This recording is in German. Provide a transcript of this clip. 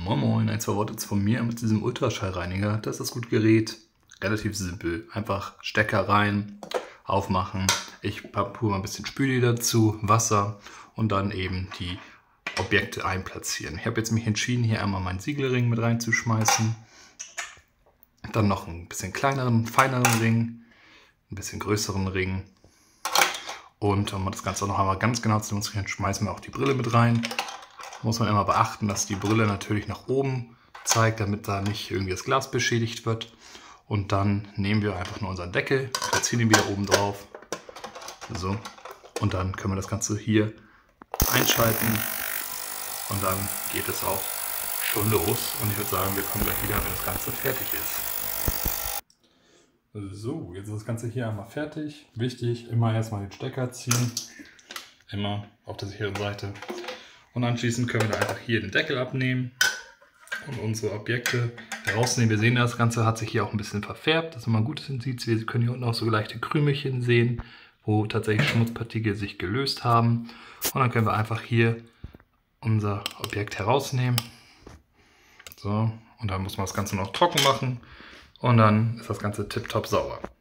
Moin Moin, ein, zwei Worte jetzt von mir mit diesem Ultraschallreiniger. Das ist das gute Gerät. Relativ simpel. Einfach Stecker rein, aufmachen. Ich pur mal ein bisschen Spüli dazu, Wasser und dann eben die Objekte einplatzieren. Ich habe jetzt mich entschieden, hier einmal meinen Siegelring mit reinzuschmeißen. Dann noch einen bisschen kleineren, feineren Ring, ein bisschen größeren Ring. Und um das Ganze auch noch einmal ganz genau zu demonstrieren, schmeißen wir auch die Brille mit rein. Muss man immer beachten, dass die Brille natürlich nach oben zeigt, damit da nicht irgendwie das Glas beschädigt wird. Und dann nehmen wir einfach nur unseren Deckel, platzieren ihn wieder oben drauf. So. Und dann können wir das Ganze hier einschalten. Und dann geht es auch schon los. Und ich würde sagen, wir kommen gleich wieder, wenn das Ganze fertig ist. So, jetzt ist das Ganze hier einmal fertig. Wichtig, immer erstmal den Stecker ziehen. Immer auf der sicheren Seite. Und anschließend können wir da einfach hier den Deckel abnehmen und unsere Objekte herausnehmen. Wir sehen, das Ganze hat sich hier auch ein bisschen verfärbt. Das ist immer ein gutes Indiz. Wir können hier unten auch so leichte Krümelchen sehen, wo tatsächlich Schmutzpartikel sich gelöst haben. Und dann können wir einfach hier unser Objekt herausnehmen. So, und dann muss man das Ganze noch trocken machen. Und dann ist das Ganze tipptopp sauber.